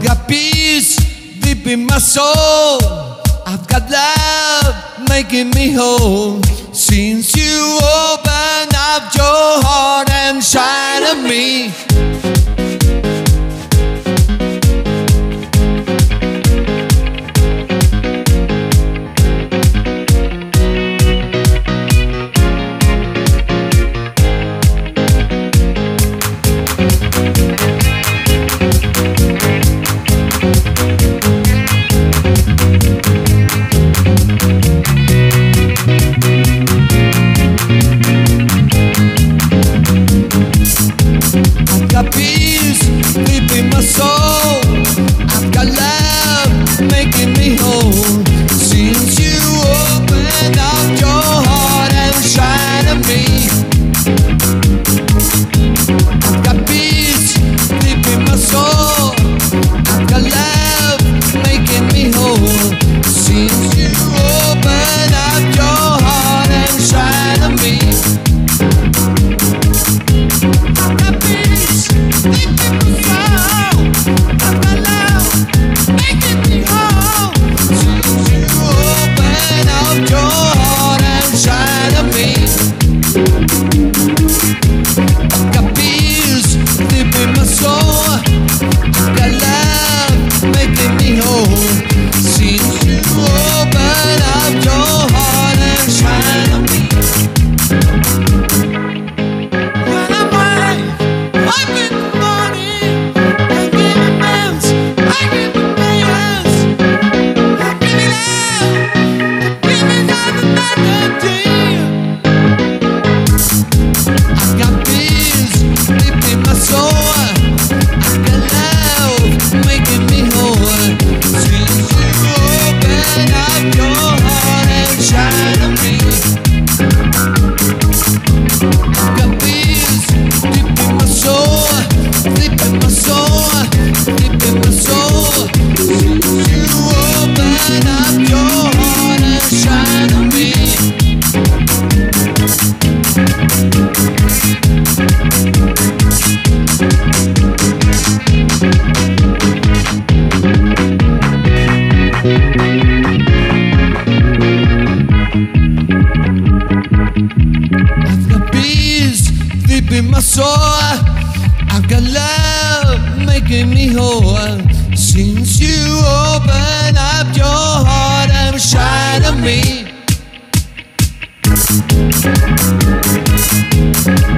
got peace deep in my soul. I've got love making me whole. Since you opened up your heart and shine at me. Got peace deep in my soul. I've got love making me whole. Since you opened up your heart and shine at me. I've got peace deep in my soul. I've got love making me whole. Since you opened up your heart and shine at me. In my soul, I've got love making me whole. Since you opened up your heart and shine at me.